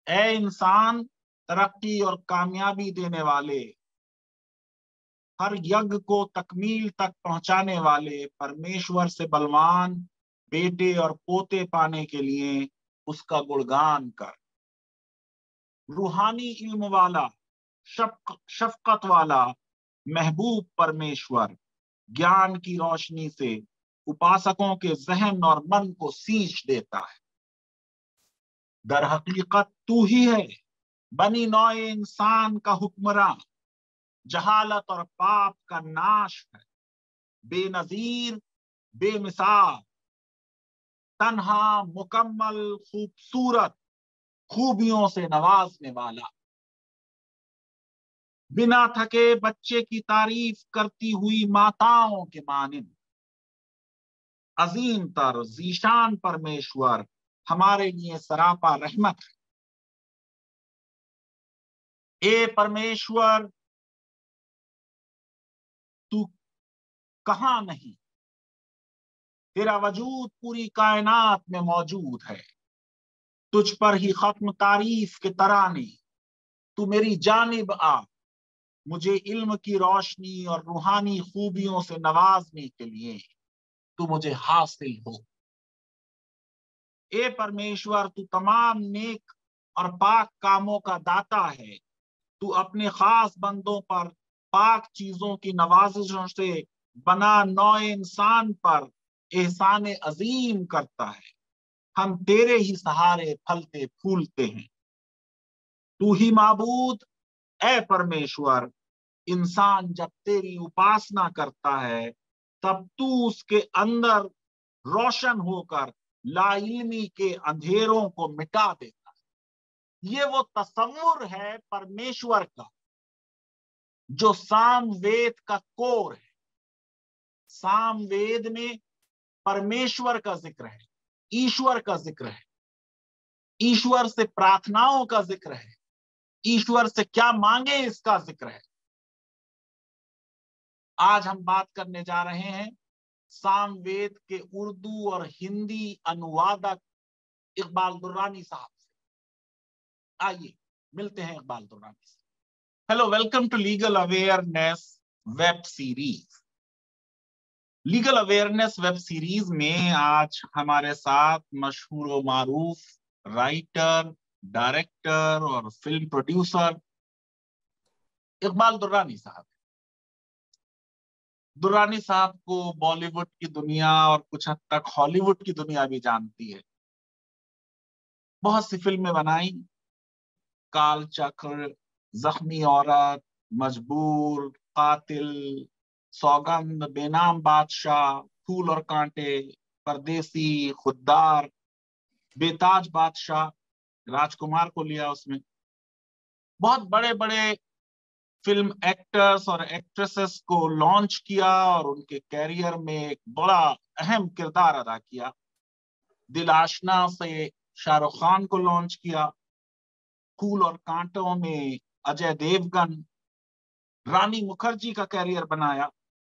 ए इंसान, तरक्की और कामयाबी देने वाले, हर यज्ञ को तकमील तक पहुंचाने वाले परमेश्वर से बलवान बेटे और पोते पाने के लिए उसका गुणगान कर। रूहानी इल्म वाला, शफकत वाला महबूब परमेश्वर ज्ञान की रोशनी से उपासकों के जहन और मन को सींच देता है। दर हकीकत तू ही है बनी नौ इंसान का हुक्मरान, जहालत और पाप का नाश है, बेनजीर बेमिसाल, तन्हा मुकम्मल खूबसूरत, खूबियों से नवाजने वाला। बिना थके बच्चे की तारीफ करती हुई माताओं के मानिंद अजीम तर जीशान परमेश्वर हमारे लिए सरापा रहमत है। ए परमेश्वर, तू कहां नहीं, तेरा वजूद पूरी कायनात में मौजूद है। तुझ पर ही खत्म तारीफ के तराने, तू मेरी जानिब आ, मुझे इल्म की रोशनी और रूहानी खूबियों से नवाजने के लिए तू मुझे हासिल हो। ए परमेश्वर, तू तमाम नेक और पाक कामों का दाता है। तू अपने खास बंदों पर पाक चीजों की नवाजिशों से बना नौ इंसान पर एहसान अजीम करता है। हम तेरे ही सहारे फलते फूलते हैं। तू ही माबूद, ए परमेश्वर, इंसान जब तेरी उपासना करता है तब तू उसके अंदर रोशन होकर लाइल्मी के अंधेरों को मिटा देता है। ये वो तसव्वुर है परमेश्वर का जो सामवेद का कोर है। सामवेद में परमेश्वर का जिक्र है, ईश्वर का जिक्र है, ईश्वर से प्रार्थनाओं का जिक्र है, ईश्वर से क्या मांगे इसका जिक्र है। आज हम बात करने जा रहे हैं सामवेद के उर्दू और हिंदी अनुवादक इकबाल दुर्रानी साहब से। आइए मिलते हैं इकबाल दुर्रानी से। Hello, welcome to legal awareness web series. Legal awareness web series में आज हमारे साथ मशहूर व मारूफ राइटर, डायरेक्टर और फिल्म प्रोड्यूसर इकबाल दुर्रानी साहब। दुर्रानी साहब को बॉलीवुड की दुनिया और कुछ हद तक हॉलीवुड की दुनिया भी जानती है। बहुत सी फिल्में बनाई, काल चक्र, जख्मी औरत, मजबूर, कातिल, सौगंध, बेनाम बादशाह, फूल और कांटे, परदेसी, खुद्दार, बेताज बादशाह, राजकुमार को लिया उसमें। बहुत बड़े बड़े फिल्म एक्टर्स और एक्ट्रेसेस को लॉन्च किया और उनके कैरियर में एक बड़ा अहम किरदार अदा किया। दिल आशना से शाहरुख खान को लॉन्च किया, फूल और कांटों में अजय देवगन, रानी मुखर्जी का कैरियर बनाया।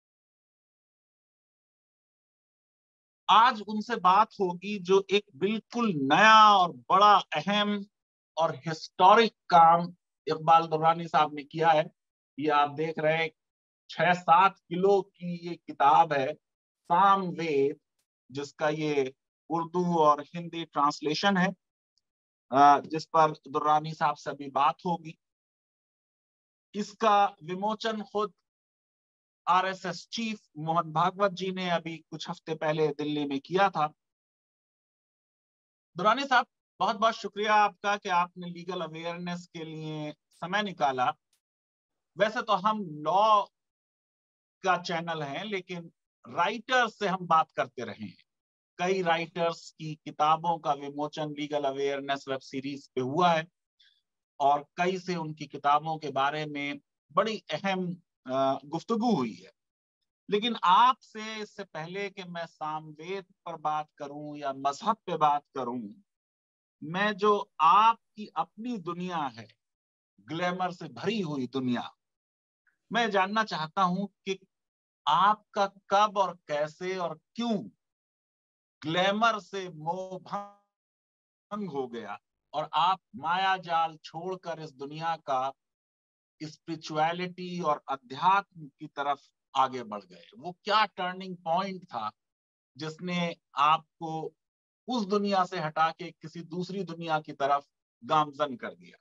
आज उनसे बात होगी जो एक बिल्कुल नया और बड़ा अहम और हिस्टोरिक काम इकबाल दुर्रानी साहब ने किया है। ये आप देख रहे हैं 6-7 किलो की ये किताब है सामवेद, जिसका ये उर्दू और हिंदी ट्रांसलेशन है, जिस पर दुर्रानी साहब से अभी बात होगी। इसका विमोचन खुद आरएसएस चीफ मोहन भागवत जी ने अभी कुछ हफ्ते पहले दिल्ली में किया था। दुर्रानी साहब, बहुत बहुत शुक्रिया आपका कि आपने लीगल अवेयरनेस के लिए समय निकाला। वैसे तो हम लॉ का चैनल है, लेकिन राइटर्स से हम बात करते रहे हैं। कई राइटर्स की किताबों का विमोचन लीगल अवेयरनेस वेब सीरीज पे हुआ है और कई से उनकी किताबों के बारे में बड़ी अहम गुफ्तगू हुई है। लेकिन आपसे इससे पहले कि मैं सामवेद पर बात करूं या मजहब पे बात करूं, मैं जो आपकी अपनी दुनिया है, ग्लैमर से भरी हुई दुनिया, मैं जानना चाहता हूं कि आपका कब और कैसे और क्यों ग्लैमर से मोह भंग हो गया और आप माया जाल छोड़कर इस दुनिया का स्पिरिचुअलिटी और अध्यात्म की तरफ आगे बढ़ गए? वो क्या टर्निंग पॉइंट था जिसने आपको उस दुनिया से हटा के किसी दूसरी दुनिया की तरफ गामजन कर दिया?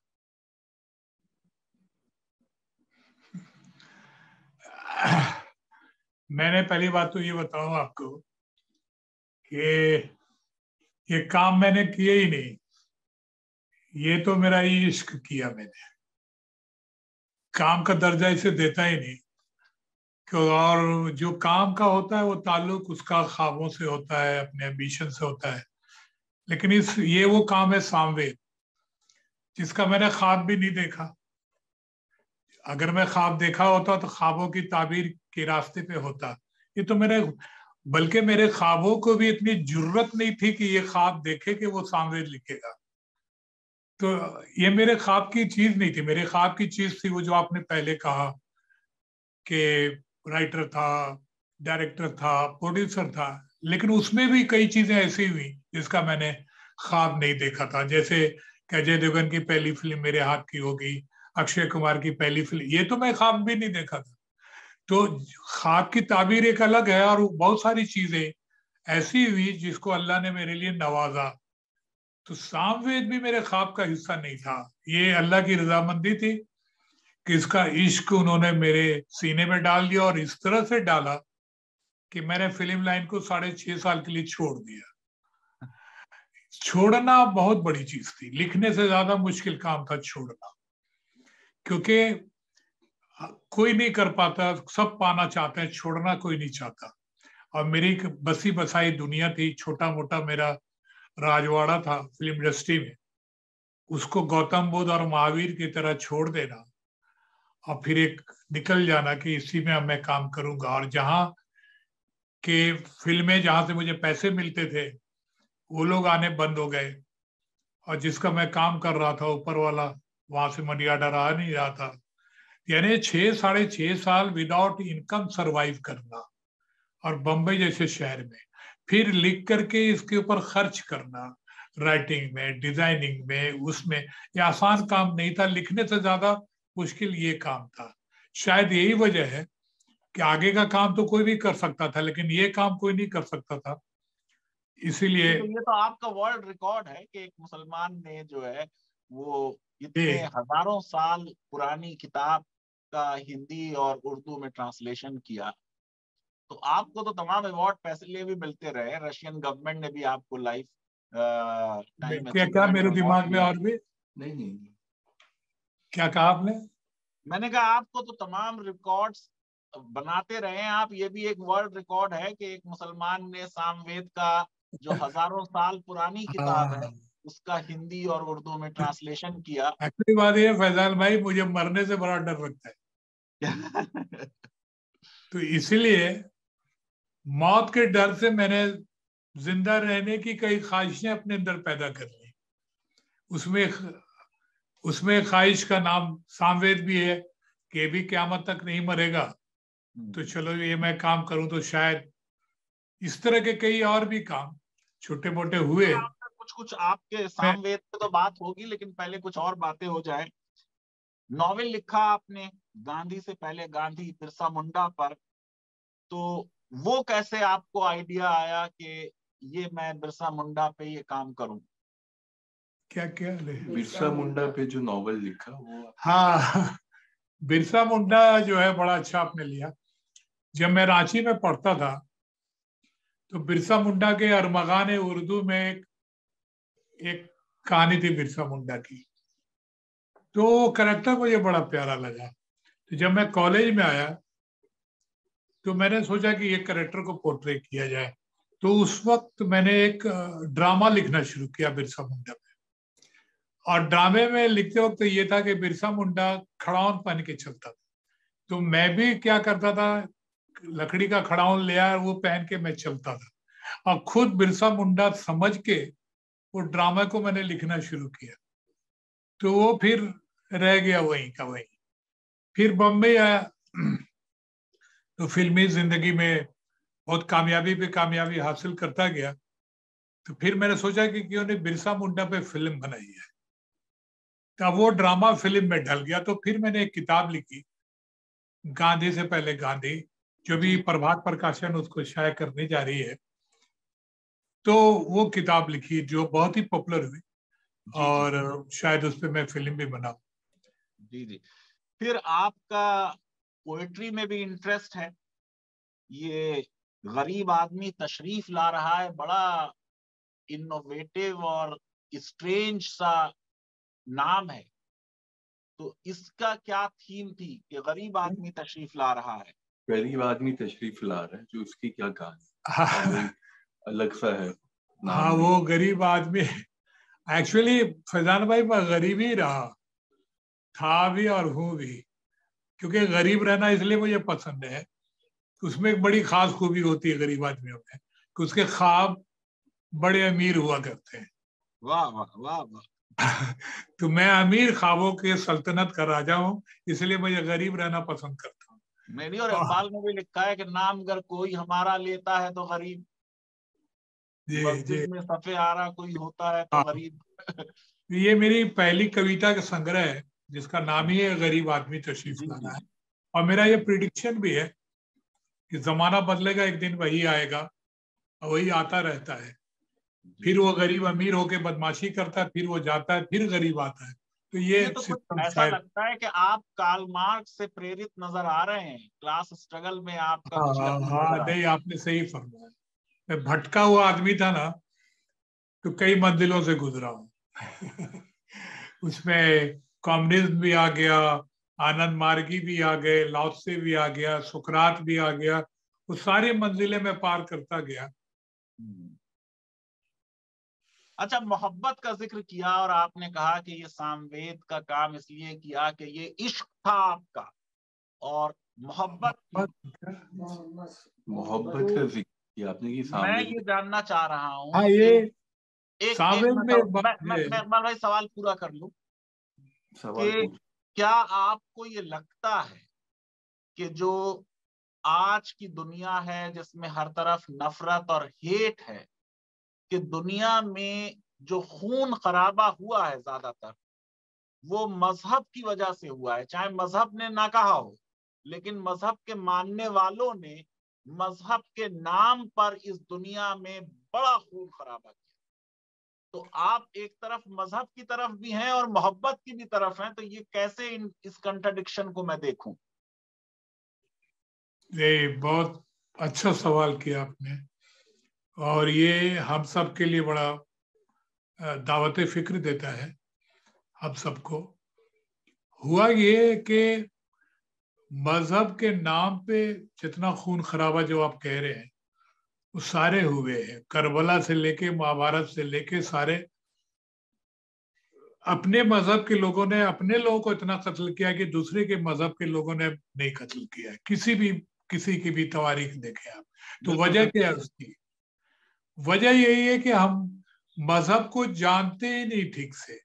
मैंने पहली बात तो ये बताऊं आपको कि ये काम मैंने किए ही नहीं, ये तो मेरा इश्क किया मैंने। काम का दर्जा इसे देता ही नहीं, और जो काम का होता है वो ताल्लुक उसका ख्वाबों से होता है, अपने एम्बिशन से होता है। लेकिन ये वो काम है सामवेद, जिसका मैंने ख्वाब भी नहीं देखा। अगर मैं ख्वाब देखा होता तो ख्वाबों की ताबीर के रास्ते पे होता। ये तो बल्कि मेरे ख्वाबों को भी इतनी जुर्रत नहीं थी कि ये ख्वाब देखे कि वो सामवेद लिखेगा। तो ये मेरे ख्वाब की चीज नहीं थी। मेरे ख्वाब की चीज थी वो जो आपने पहले कहा कि राइटर था, डायरेक्टर था, प्रोड्यूसर था। लेकिन उसमें भी कई चीजें ऐसी हुई जिसका मैंने ख्वाब नहीं देखा था। जैसे कि अजय देवगन की पहली फिल्म मेरे हाथ की होगी, अक्षय कुमार की पहली फिल्म, ये तो मैं ख्वाब भी नहीं देखा था। तो ख्वाब की ताबीर एक अलग है, और बहुत सारी चीजें ऐसी हुई जिसको अल्लाह ने मेरे लिए नवाजा। तो सामवेद भी मेरे ख्वाब का हिस्सा नहीं था, ये अल्लाह की रजामंदी थी कि इसका इश्क उन्होंने मेरे सीने में डाल दिया, और इस तरह से डाला कि मैंने फिल्म लाइन को 6.5 साल के लिए छोड़ दिया। छोड़ना बहुत बड़ी चीज थी, लिखने से ज्यादा मुश्किल काम था छोड़ना, क्योंकि कोई नहीं कर पाता, सब पाना चाहते हैं, छोड़ना कोई नहीं चाहता। और मेरी एक बसी बसाई दुनिया थी, छोटा मोटा मेरा राजवाड़ा था फिल्म इंडस्ट्री में, उसको गौतम बुद्ध और महावीर की तरह छोड़ देना और फिर एक निकल जाना कि इसी में अब मैं काम करूंगा। और जहाँ के फिल्में जहां से मुझे पैसे मिलते थे वो लोग आने बंद हो गए, और जिसका मैं काम कर रहा था ऊपर वाला वहां से मनी ऑर्डर आ नहीं रहा था। यानी 6-6.5 साल विदाउट इनकम सरवाइव करना, और बम्बई जैसे शहर में फिर लिख करके इसके ऊपर खर्च करना, राइटिंग में, डिजाइनिंग में, उसमें। ये आसान काम नहीं था, लिखने से ज्यादा मुश्किल ये काम था। शायद यही वजह है कि आगे का काम तो कोई भी कर सकता था, लेकिन ये काम कोई नहीं कर सकता था। इसीलिए तो ये तो आपका वर्ल्ड रिकॉर्ड है कि एक मुसलमान ने जो है वो इतने ये हजारों साल पुरानी किताब का हिंदी और उर्दू में ट्रांसलेशन किया। तो आपको तो तमाम अवार्ड पैसे भी मिलते रहे, रशियन गवर्नमेंट ने भी आपको लाइफ टाइम क्या क्या अचीवमेंट मेरे अवार्ड दिमाग में दिया। और भी नहीं नहीं, क्या कहा आपने? मैंने कहा आपको तो तमाम रिकॉर्ड्स बनाते रहे हैं आप। ये भी एक वर्ल्ड रिकॉर्ड है कि एक मुसलमान ने सामवेद का जो हजारों साल पुरानी किताब है हाँ, उसका हिंदी और उर्दू में ट्रांसलेशन किया। एक्चुअली बात ये है फैजान भाई, मुझे मरने से बड़ा डर लगता है। तो इसीलिए मौत के डर से मैंने जिंदा रहने की कई ख्वाहिशें अपने अंदर पैदा कर ली। उसमें उसमें ख्वाहिश का नाम सामवेद भी है कि ये भी क़यामत तक नहीं मरेगा, तो चलो ये मैं काम करूं तो शायद। इस तरह के कई और भी काम छोटे मोटे हुए। कुछ कुछ आपके मैं सामवेद पे तो बात होगी, लेकिन पहले कुछ और बातें हो जाए। नॉवेल लिखा आपने गांधी से पहले, गांधी बिरसा मुंडा पर। तो वो कैसे आपको आइडिया आया कि ये मैं बिरसा मुंडा पे ये काम करूं? क्या क्या बिरसा मुंडा पे जो नॉवल लिखा वो हाँ, बिरसा मुंडा जो है बड़ा अच्छा आपने लिया। जब मैं रांची में पढ़ता था तो बिरसा मुंडा के अरमगान उर्दू में एक कहानी थी बिरसा मुंडा की, तो करेक्टर मुझे बड़ा प्यारा लगा। तो जब मैं कॉलेज में आया तो मैंने सोचा कि ये करेक्टर को पोर्ट्रे किया जाए। तो उस वक्त मैंने एक ड्रामा लिखना शुरू किया बिरसा मुंडा पे। और ड्रामे में लिखते वक्त ये था कि बिरसा मुंडा खड़ाउन पहन के चलता था, तो मैं भी क्या करता था, लकड़ी का खड़ाउन ले आया, वो पहन के मैं चलता था, और खुद बिरसा मुंडा समझ के वो ड्रामा को मैंने लिखना शुरू किया। तो वो फिर रह गया वहीं का वहीं। फिर बम्बई आया तो फिल्मी जिंदगी में बहुत कामयाबी पे कामयाबी हासिल करता गया। तो फिर मैंने सोचा कि क्यों नहीं बिरसा मुंडा पे फिल्म बनाई है। तो वो ड्रामा फिल्म में ढल गया। तो फिर मैंने एक किताब लिखी, गांधी से पहले गांधी, जो भी प्रभात प्रकाशन उसको शाये करने जा रही है। तो वो किताब लिखी जो बहुत ही पॉपुलर हुई, और शायद उस पर मैं फिल्म भी बनाऊं। जी जी। फिर आपका पोएट्री में भी इंटरेस्ट है। ये गरीब आदमी तशरीफ ला रहा है, बड़ा इनोवेटिव और स्ट्रेंज सा नाम है। तो इसका क्या थीम थी कि गरीब आदमी तशरीफ ला रहा है? गरीब आदमी तशरीफ ला रहा है, जो उसकी क्या कहानी अलग सा है नाम। हाँ, वो गरीब आदमी एक्चुअली फैजान भाई मैं गरीब ही रहा था भी और हूँ भी, क्योंकि गरीब रहना इसलिए मुझे पसंद है। उसमें एक बड़ी खास खूबी होती है गरीब आदमियों में कि उसके ख्वाब बड़े अमीर हुआ करते हैं। वाह वाह वाह वाह। तो मैं अमीर ख्वाबों के सल्तनत का राजा हूँ, इसलिए मुझे गरीब रहना पसंद करता हूँ। मेरी और इकबाल में भी लिखा है कि नाम अगर कोई हमारा लेता है तो गरीब, मस्जिद में सफे आरा कोई होता है तो गरीब। ये मेरी पहली कविता का संग्रह है जिसका नाम ही है गरीब आदमी तशरीफ लाना है। और मेरा ये प्रिडिक्शन भी है कि जमाना बदलेगा, एक दिन वही आएगा, और वही आता रहता है। फिर वो गरीब अमीर होके बदमाशी करता है, फिर वो जाता है, फिर गरीब आता है। तो ये तो कुछ सिस्टम ऐसा लगता है कि आप कार्ल मार्क्स से प्रेरित नजर आ रहे हैं, क्लास स्ट्रगल में आपका कुछ हाँ यत्न हाँ, नजर आ रहा है। नहीं आपने सही फरमाया। मैं भटका हुआ आदमी था ना, तो कई मंजिलों से गुजरा हूँ। उसमें कम्युनिज्म भी आ गया, आनंद मार्गी भी आ गए, लाओ त्से भी आ गया, सुकरात भी आ गया। वो सारी मंजिलें मैं पार करता गया। अच्छा, मोहब्बत का जिक्र किया और आपने कहा कि ये सामवेद का काम इसलिए किया कि ये इश्क था आपका, और मोहब्बत का जिक्र किया आपने कि मैं ये जानना चाह रहा हूँ। हाँ, ये एक सामवेद में एक बात मैं है। इकबाल भाई सवाल पूरा कर लूं सवाल कि क्या आपको ये लगता है कि जो आज की दुनिया है जिसमें हर तरफ नफरत और हेट है, कि दुनिया में जो खून खराबा हुआ है ज्यादातर वो मजहब की वजह से हुआ है? चाहे मजहब ने ना कहा हो, लेकिन मजहब के मानने वालों ने मजहब के नाम पर इस दुनिया में बड़ा खून खराबा किया। तो आप एक तरफ मजहब की तरफ भी हैं और मोहब्बत की भी तरफ हैं, तो ये कैसे इस कंट्राडिक्शन को मैं देखूं? ये बहुत अच्छा सवाल किया आपने, और ये हम सब के लिए बड़ा दावत फिक्र देता है। हम सबको हुआ ये कि मजहब के नाम पे जितना खून खराबा जो आप कह रहे हैं वो सारे हुए हैं। करबला से लेके महाभारत से लेके सारे अपने मजहब के लोगों ने अपने लोगों को इतना कत्ल किया कि दूसरे के मजहब के लोगों ने नहीं कत्ल किया है। किसी की भी तवारीख देखें आप, तो वजह क्या है उसकी? वजह यही है कि हम मजहब को जानते ही नहीं ठीक से।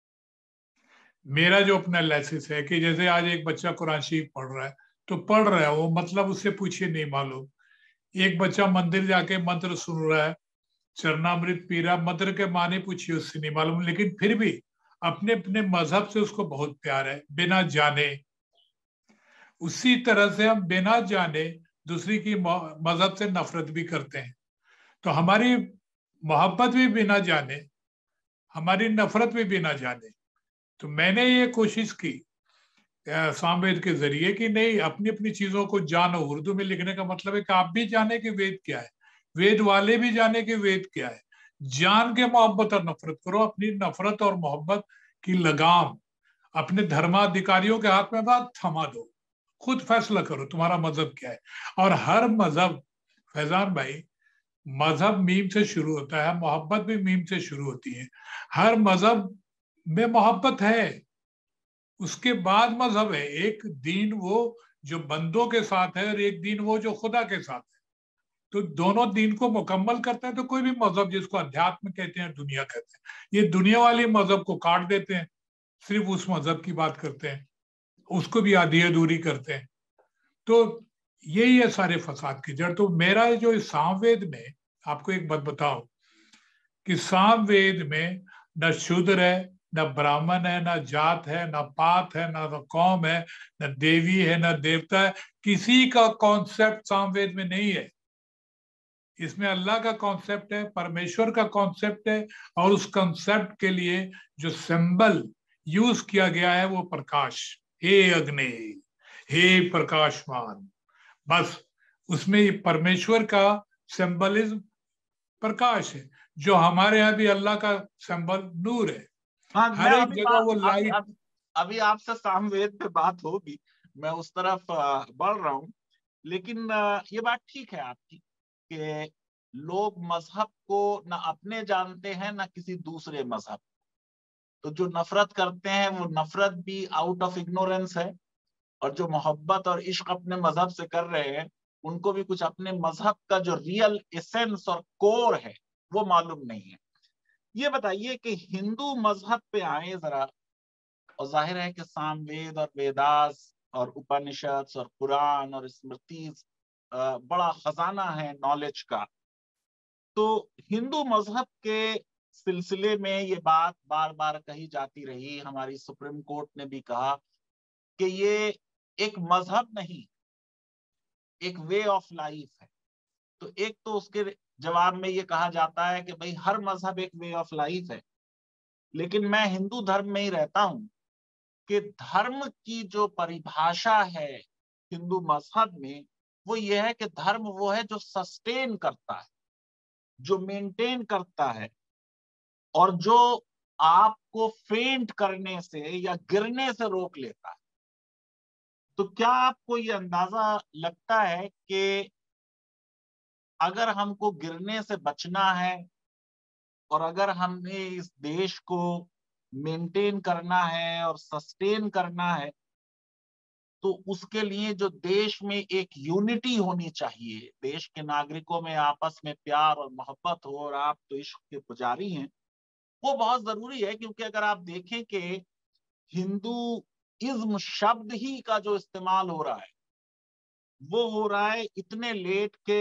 मेरा जो अपना एनालिसिस है कि जैसे आज एक बच्चा कुरान शरीफ पढ़ रहा है तो पढ़ रहा है, वो मतलब उससे पूछिए नहीं मालूम। एक बच्चा मंदिर जाके मंत्र सुन रहा है, चरणामृत पी रहा, मंत्र के माने पूछिए उससे नहीं मालूम, लेकिन फिर भी अपने अपने मजहब से उसको बहुत प्यार है बिना जाने। उसी तरह से हम बिना जाने दूसरी की मजहब से नफरत भी करते हैं। तो हमारी मोहब्बत भी बिना जाने, हमारी नफरत भी बिना जाने। तो मैंने ये कोशिश की सामवेद के जरिए कि नहीं, अपनी अपनी चीजों को जानो। उर्दू में लिखने का मतलब है कि आप भी जाने कि वेद क्या है, वेद वाले भी जाने कि वेद क्या है। जान के मोहब्बत और नफरत करो। अपनी नफरत और मोहब्बत की लगाम अपने धर्माधिकारियों के हाथ में बात थमा दो, खुद फैसला करो तुम्हारा मजहब क्या है। और हर मजहब, फैजान भाई, मजहब मीम से शुरू होता है, मोहब्बत भी मीम से शुरू होती है। हर मजहब में मोहब्बत है, उसके बाद मजहब है। एक दीन वो जो बंदों के साथ है और एक दीन वो जो खुदा के साथ है। तो दोनों दीन को मुकम्मल करते हैं। तो कोई भी मजहब जिसको अध्यात्म कहते हैं, दुनिया कहते हैं, ये दुनिया वाली मजहब को काट देते हैं, सिर्फ उस मजहब की बात करते हैं, उसको भी आधी अधूरी करते हैं। तो यही है सारे फसाद की जड़। तो मेरा जो इस सामवेद में, आपको एक बात बताओ कि सामवेद में न शूद्र है, न ब्राह्मण है, न जात है, न पात है, न कौम है, न देवी है, न देवता है। किसी का कॉन्सेप्ट सामवेद में नहीं है। इसमें अल्लाह का कॉन्सेप्ट है, परमेश्वर का कॉन्सेप्ट है, और उस कॉन्सेप्ट के लिए जो सिंबल यूज किया गया है वो प्रकाश। हे अग्नि, हे प्रकाशमान, बस उसमें परमेश्वर का सिंबलिज्म प्रकाश है। जो हमारे यहाँ भी अल्लाह का सिंबल नूर है। हाँ, हर एक जगह वो लाइट। अभी आपसे सामवेद पे बात होगी, मैं उस तरफ बढ़ रहा हूँ। लेकिन ये बात ठीक है आपकी कि लोग मजहब को न अपने जानते हैं न किसी दूसरे मजहब। तो जो नफरत करते हैं वो नफरत भी आउट ऑफ इग्नोरेंस है, और जो मोहब्बत और इश्क अपने मजहब से कर रहे हैं उनको भी कुछ अपने मजहब का जो रियल एसेंस और कोर है वो मालूम नहीं है। ये बताइए कि हिंदू मजहब पे आए जरा, और जाहिर है कि सामवेद और वेदास और उपनिषद और कुरान और स्मृति बड़ा खजाना है नॉलेज का। तो हिंदू मजहब के सिलसिले में ये बात बार बार कही जाती रही, हमारी सुप्रीम कोर्ट ने भी कहा कि ये एक मजहब नहीं, एक वे ऑफ लाइफ है। तो एक तो उसके जवाब में ये कहा जाता है कि भाई हर मजहब एक वे ऑफ लाइफ है, लेकिन मैं हिंदू धर्म में ही रहता हूं कि धर्म की जो परिभाषा है हिंदू मजहब में वो ये है कि धर्म वो है जो सस्टेन करता है, जो मेंटेन करता है, और जो आपको फेंट करने से या गिरने से रोक लेता है। तो क्या आपको ये अंदाजा लगता है कि अगर हमको गिरने से बचना है और अगर हमने इस देश को मेंटेन करना है और सस्टेन करना है, तो उसके लिए जो देश में एक यूनिटी होनी चाहिए, देश के नागरिकों में आपस में प्यार और मोहब्बत हो, और आप तो इश्क के पुजारी हैं, वो बहुत जरूरी है। क्योंकि अगर आप देखें कि हिंदूइज्म शब्द ही का जो इस्तेमाल हो रहा है वो हो रहा है इतने लेट के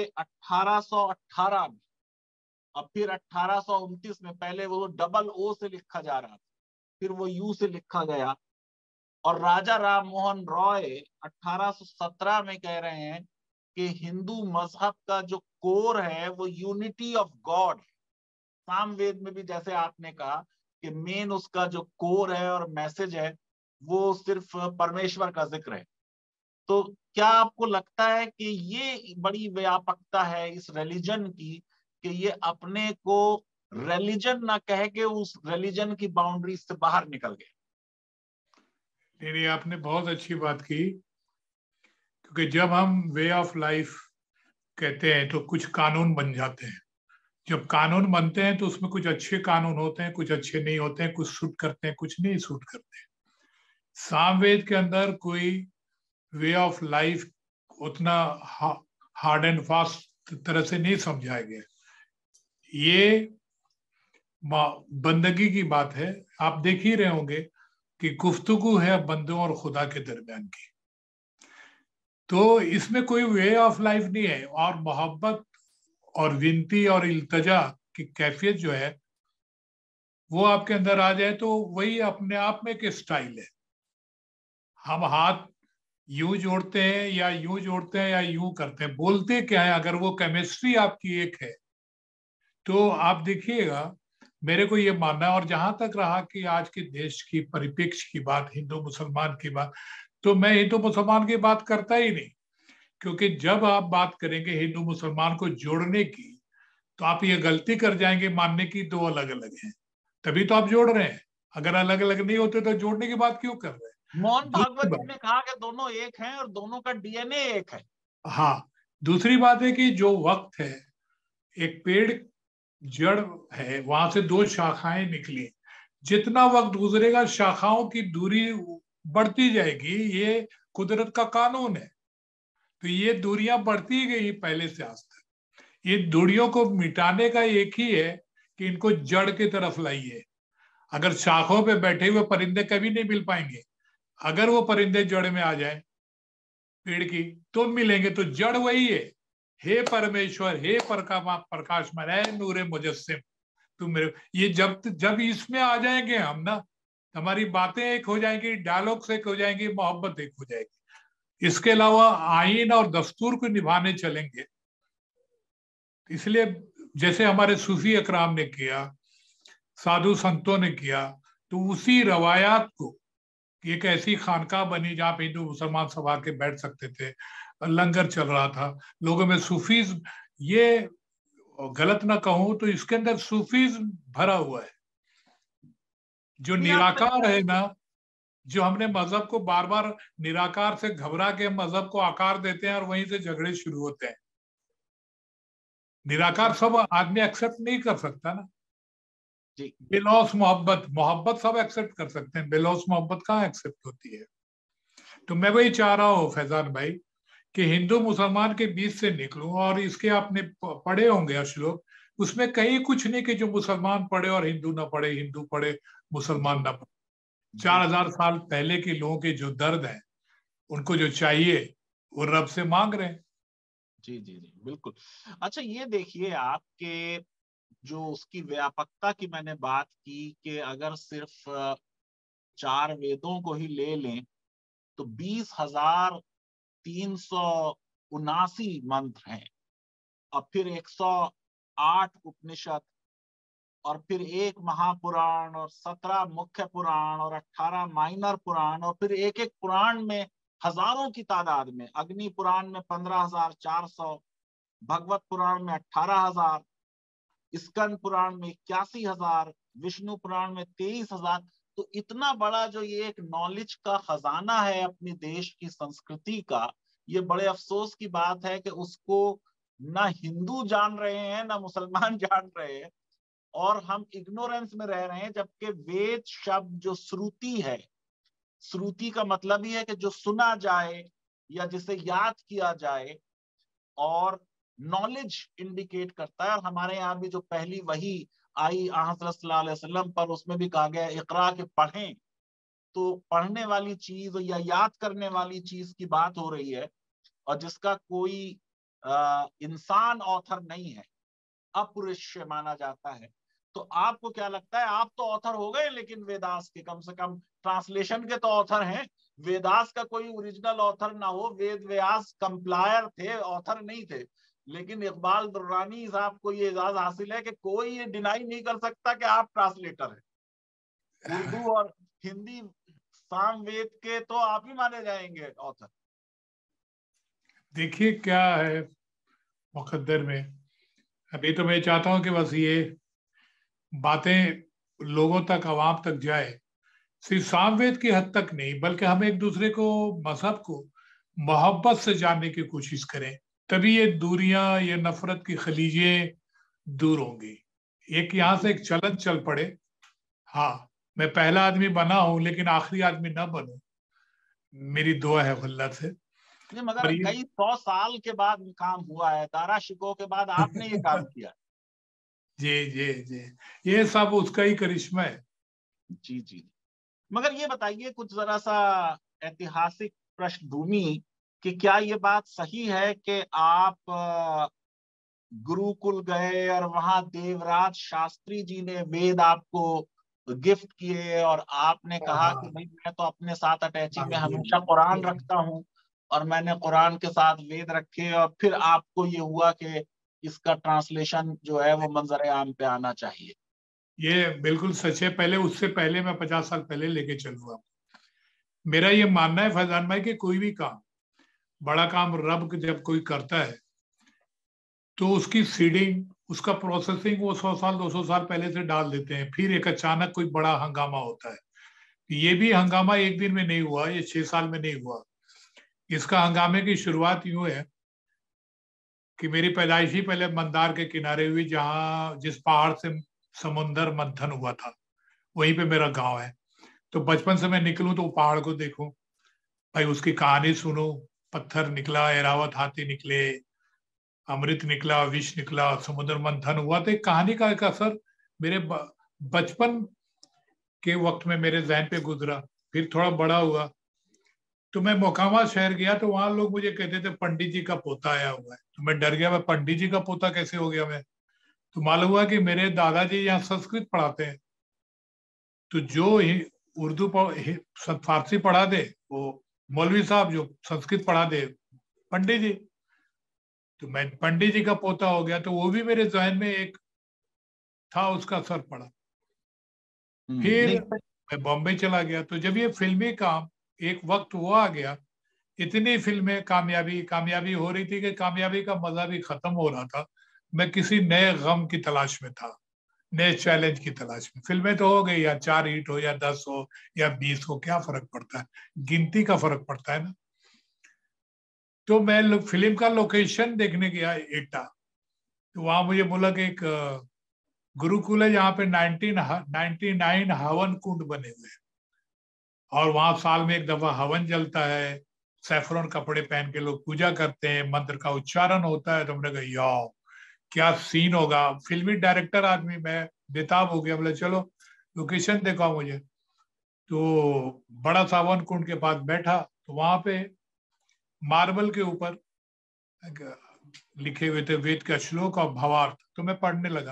1818 में, और फिर 1829 में। पहले वो डबल ओ से लिखा जा रहा था, फिर वो यू से लिखा गया, और राजा राम मोहन रॉय 1817 में कह रहे हैं कि हिंदू मजहब का जो कोर है वो यूनिटी ऑफ गॉड है। सामवेद में भी जैसे आपने कहा कि मेन उसका जो कोर है और मैसेज है वो सिर्फ परमेश्वर का जिक्र है। तो क्या आपको लगता है कि ये बड़ी व्यापकता है इस रिलीजन की कि ये अपने को रिलीजन ना कह के उस रिलीजन की बाउंड्री से बाहर निकल गए? नहीं, आपने बहुत अच्छी बात की, क्योंकि जब हम वे ऑफ लाइफ कहते हैं तो कुछ कानून बन जाते हैं। जब कानून बनते हैं तो उसमें कुछ अच्छे कानून होते हैं, कुछ अच्छे नहीं होते हैं, कुछ सूट करते हैं, कुछ नहीं सूट करते। सामवेद के अंदर कोई वे ऑफ लाइफ उतना हार्ड एंड फास्ट तरह से नहीं समझाया गया। ये बंदगी की बात है। आप देख ही रहे होंगे कि गुफ्तगू है बंदों और खुदा के दरमियान की। तो इसमें कोई वे ऑफ लाइफ नहीं है। और मोहब्बत और विनती और इल्तजा की कैफियत जो है वो आपके अंदर आ जाए तो वही अपने आप में एक स्टाइल है। हम हाथ यूं जोड़ते हैं या यूं जोड़ते हैं या यूं करते हैं, बोलते क्या है, अगर वो केमिस्ट्री आपकी एक है तो आप देखिएगा। मेरे को ये मानना है, और जहां तक रहा कि आज के देश की परिप्रेक्ष्य की बात, हिंदू मुसलमान की बात, तो मैं हिंदू मुसलमान की बात करता ही नहीं। क्योंकि जब आप बात करेंगे हिंदू मुसलमान को जोड़ने की तो आप ये गलती कर जाएंगे मानने की दो अलग अलग हैं। तभी तो आप जोड़ रहे हैं। अगर अलग अलग नहीं होते तो जोड़ने की बात क्यों कर रहे हैं? मोहन भागवत जी ने कहा कि दोनों एक हैं और दोनों का डीएनए एक है। हाँ, दूसरी बात है कि जो वक्त है, एक पेड़ जड़ है, वहां से दो शाखाएं निकली, जितना वक्त गुजरेगा शाखाओं की दूरी बढ़ती जाएगी। ये कुदरत का कानून है। तो ये दूरियां बढ़ती गई पहले से आज तक। ये दूरियों को मिटाने का एक ही है कि इनको जड़ की तरफ लाइए। अगर शाखों पे बैठे हुए परिंदे कभी नहीं मिल पाएंगे। अगर वो परिंदे जड़ में आ जाए पेड़ की तो मिलेंगे। तो जड़ वही है। हे परमेश्वर, हे प्रकाशमय, है नूरे मुजस्सिम, तुम मेरे। ये जब इसमें आ जाएंगे हम ना, हमारी बातें एक हो जाएंगी, डायलॉग्स एक हो जाएंगी, मोहब्बत एक हो जाएगी। इसके अलावा आईन और दस्तूर को निभाने चलेंगे। इसलिए जैसे हमारे सूफी अकराम ने किया, साधु संतों ने किया, तो उसी रवायात को, एक ऐसी खानका बनी जहाँ पे हिंदू मुसलमान सभा के बैठ सकते थे, लंगर चल रहा था, लोगों में सूफीज, ये गलत ना कहूं तो इसके अंदर सूफीज भरा हुआ है। जो निराकार है ना, जो हमने मजहब को बार बार निराकार से घबरा के मजहब को आकार देते हैं और वहीं से झगड़े शुरू होते हैं। निराकार सब आदमी एक्सेप्ट नहीं कर सकता ना। बेलौस मोहब्बत सब एक्सेप्ट कर सकते हैं, बेलौस मोहब्बत कहाँ एक्सेप्ट होती है। तो मैं वही चाह रहा हूँ फैजान भाई कि हिंदू मुसलमान के बीच से निकलूं। और इसके आपने पढ़े होंगे श्लोक, उसमें कहीं कुछ नहीं कि जो मुसलमान पढ़े और हिंदू ना पढ़े, हिंदू पढ़े मुसलमान ना पढ़े। 4000 साल पहले के लोगों के जो दर्द है, उनको जो चाहिए वो रब से मांग रहे हैं। जी जी जी बिल्कुल। अच्छा ये देखिए, आपके जो उसकी व्यापकता की मैंने बात की कि अगर सिर्फ 4 वेदों को ही ले लें तो 20,379 मंत्र हैं, और फिर 108 उपनिषद, और फिर एक महापुराण, और 17 मुख्य पुराण, और 18 माइनर पुराण, और फिर एक एक पुराण में हजारों की तादाद में, अग्नि पुराण में 15,400, भगवत पुराण में 18,000, स्कंद पुराण में 81,000, विष्णु पुराण में 23,000। तो इतना बड़ा जो ये एक नॉलेज का खजाना है अपने देश की संस्कृति का, ये बड़े अफसोस की बात है कि उसको ना हिंदू जान रहे हैं ना मुसलमान जान रहे हैं, और हम इग्नोरेंस में रह रहे हैं। जबकि वेद शब्द जो श्रुति है, श्रुति का मतलब ही है कि जो सुना जाए या जिसे याद किया जाए, और नॉलेज इंडिकेट करता है। और हमारे यहाँ भी जो पहली वही आई हज़रत सल्लल्लाहु अलैहि वसल्लम पर, उसमें भी कहा गया इकरा के पढ़ें। तो पढ़ने वाली चीज या याद करने वाली चीज की बात हो रही है, और जिसका कोई इंसान ऑथर नहीं है, अपृश्य माना जाता है। तो आपको क्या लगता है, आप तो ऑथर हो गए, लेकिन वेदास के कम से कम ट्रांसलेशन के तो ऑथर हैं। वेदास का कोई ओरिजिनल ऑथर ना हो, वेद व्यास कंप्लायर थे, ऑथर नहीं थे। लेकिन इकबाल दुर्रानी साहब को ये एजाज हासिल है कि कोई ये डिनाई नहीं कर सकता कि आप ट्रांसलेटर हैं। उर्दू और हिंदी सामवेद के तो आप ही माने जाएंगे ऑथर। देखिए क्या है मुकद्दर में, अभी तो मैं चाहता हूं कि बस ये बातें लोगों तक, आवाम तक जाए, सिर्फ सामवेद की हद तक नहीं, बल्कि हम एक दूसरे को, मजहब को मोहब्बत से जानने की कोशिश करें। तभी ये दूरियां, ये नफरत की खलीजें दूर होंगी। एक यहाँ से एक चलन चल पड़े, हाँ मैं पहला आदमी बना हूं लेकिन आखिरी आदमी ना बनूं, मेरी दुआ है अल्लाह से। मगर ये कई 100 साल के बाद काम हुआ है, दारा शिकोह के बाद आपने ये काम किया। जी जी जी, ये सब उसका ही करिश्मा है। जी जी। मगर ये बताइए कुछ जरा सा ऐतिहासिक पृष्ठभूमि कि क्या ये बात सही है कि आप गुरुकुल गए और वहां देवराज शास्त्री जी ने वेद आपको गिफ्ट किए, और आपने कहा कि हाँ भाई मैं तो अपने साथ अटैची हाँ में जी हमेशा कुरान रखता हूँ, और मैंने कुरान के साथ वेद रखे, और फिर आपको ये हुआ कि इसका ट्रांसलेशन जो है वो मंजर आम पे आना चाहिए। ये बिल्कुल सच है। पहले, उससे पहले मैं 50 साल पहले लेके चलूंगा। मेरा ये मानना है फैजान भाई कि कोई भी काम, बड़ा काम रब जब कोई करता है तो उसकी सीडिंग, उसका प्रोसेसिंग वो 100 साल 200 साल पहले से डाल देते हैं। फिर एक अचानक कोई बड़ा हंगामा होता है। ये भी हंगामा एक दिन में नहीं हुआ, ये 6 साल में नहीं हुआ। इसका हंगामे की शुरुआत यूं है कि मेरी पैदाइश ही पहले मंदार के किनारे हुई, जहाँ जिस पहाड़ से समुंदर मंथन हुआ था, वहीं पे मेरा गांव है। तो बचपन से मैं निकलूं तो पहाड़ को देखूं, भाई उसकी कहानी सुनूं। पत्थर निकला, एरावत हाथी निकले, अमृत निकला, विष निकला, समुद्र मंथन हुआ। तो एक कहानी का एक असर मेरे बचपन के वक्त में मेरे जहन पे गुजरा। फिर थोड़ा बड़ा हुआ तो मैं मोकामा शहर गया, तो वहां लोग मुझे कहते थे पंडित जी का पोता आया हुआ है। तो मैं डर गया, मैं पंडित जी का पोता कैसे हो गया मैं। तो मालूम हुआ कि मेरे दादाजी यहाँ संस्कृत पढ़ाते हैं। तो जो उर्दू फारसी पढ़ा दे, वो मौलवी साहब जो संस्कृत पढ़ा दे पंडित जी। तो मैं पंडित जी का पोता हो गया, तो वो भी मेरे जहन में एक था, उसका असर पड़ा। फिर मैं बॉम्बे चला गया। तो जब ये फिल्मी काम, एक वक्त वो आ गया, इतनी फिल्में कामयाबी कामयाबी हो रही थी कि कामयाबी का मजा भी खत्म हो रहा था। मैं किसी नए गम की तलाश में था, नए चैलेंज की तलाश में। फिल्में तो हो गई, या 4 हिट हो, या 10 हो, या 20 हो, क्या फर्क पड़ता है, गिनती का फर्क पड़ता है ना। तो मैं फिल्म का लोकेशन देखने गया एटा। तो वहां मुझे बोला कि एक गुरुकुल है जहाँ पे 1999 हवन कुंड बने हुए हैं, और वहां साल में एक दफा हवन जलता है, सैफरन कपड़े पहन के लोग पूजा करते हैं, मंत्र का उच्चारण होता है। तो हमने कहा यार क्या सीन होगा। फिल्मी डायरेक्टर आदमी, मैं बेताब हो गया। बोले चलो लोकेशन देखा मुझे। तो बड़ा सा हवन कुंड के पास बैठा, तो वहां पे मार्बल के ऊपर लिखे हुए थे वेद का श्लोक और भावार्थ। तो मैं पढ़ने लगा।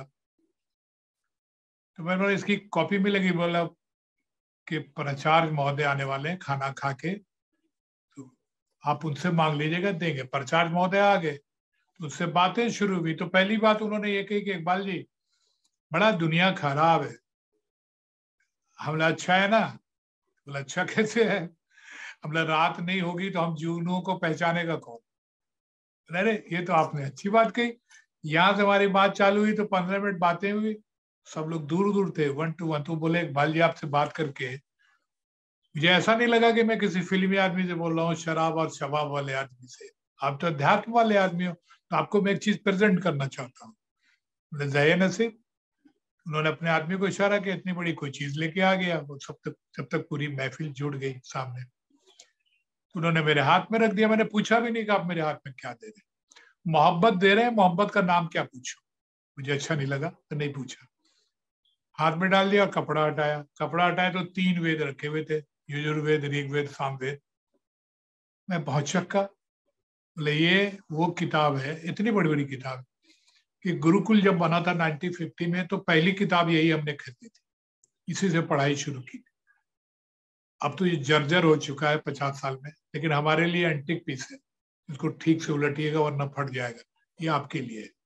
तो मैंने बोला इसकी कॉपी में लगी। बोला कि प्राचार्य महोदय आने वाले हैं खाना खा के, तो आप उनसे मांग लीजिएगा, देंगे। प्राचार्य महोदय आ गए, तो उससे बातें शुरू हुई। तो पहली बात उन्होंने ये कही कि इकबाल जी बड़ा दुनिया खराब है। हमला अच्छा है ना? बोला अच्छा कैसे है? हमला रात नहीं होगी तो हम जुगनुओं को पहचानेगा कौन? अरे ये तो आपने अच्छी बात कही। यहाँ से हमारी बात चालू हुई तो 15 मिनट बातें हुई। सब लोग दूर दूर थे, 1 to 1। तो बोले इकबाल जी आपसे बात करके मुझे ऐसा नहीं लगा कि मैं किसी फिल्मी आदमी से बोल रहा हूँ, शराब और शबाब वाले आदमी से। आप तो अध्यात्म वाले आदमी हो, तो आपको मैं एक चीज प्रेजेंट करना चाहता हूँ। बोले जय नसीब। उन्होंने अपने आदमी को इशारा किया, इतनी बड़ी कोई चीज लेके आ गया। वो जब तक पूरी महफिल जुड़ गई सामने, तो उन्होंने मेरे हाथ में रख दिया। मैंने पूछा भी नहीं कि आप मेरे हाथ में क्या दे रहे हैं। मोहब्बत दे रहे हैं, मोहब्बत का नाम क्या पूछो? मुझे अच्छा नहीं लगा तो नहीं पूछा। हाथ में डाल दिया, कपड़ा हटाया। कपड़ा हटाया तो 3 वेद रखे हुए थे, यजुर्वेद, ऋग्वेद, सामवेद। मैं बहुत चक्का। बोले ये वो किताब है, इतनी बड़ी बड़ी किताब कि गुरुकुल जब बना था 1950 में, तो पहली किताब यही हमने खरीदी थी, इसी से पढ़ाई शुरू की। अब तो ये जर्जर हो चुका है 50 साल में, लेकिन हमारे लिए एंटिक पीस है। इसको ठीक से उलटिएगा वरना फट जाएगा। ये आपके लिए है।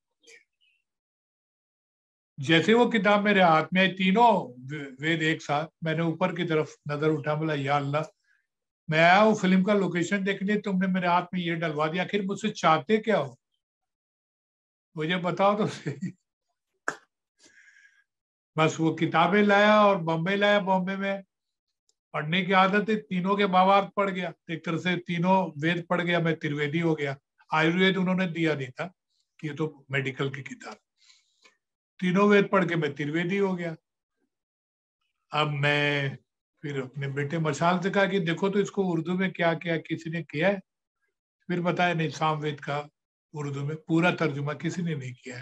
जैसे वो किताब मेरे हाथ में आई, तीनों वेद एक साथ, मैंने ऊपर की तरफ नजर उठा। बोला या अल्लाह, मैं आया हूँ फिल्म का लोकेशन देखने, तुमने मेरे हाथ में ये डलवा दिया। आखिर मुझसे चाहते क्या हो, मुझे बताओ तो सही। बस वो किताबें लाया और बॉम्बे लाया। बॉम्बे में पढ़ने की आदत है, तीनों के भावार्थ पढ़ गया। एक तरह से तीनों वेद पढ़ गया, मैं त्रिवेदी हो गया। आयुर्वेद उन्होंने दिया नहीं था कि ये तो मेडिकल की किताब। तीनों वेद पढ़ के मैं त्रिवेदी हो गया। अब मैं फिर अपने बेटे मशाल से कहा कि देखो तो इसको उर्दू में क्या क्या किसी ने किया है? फिर बताया नहीं, सामवेद का उर्दू में पूरा तर्जुमा किसी ने नहीं किया है।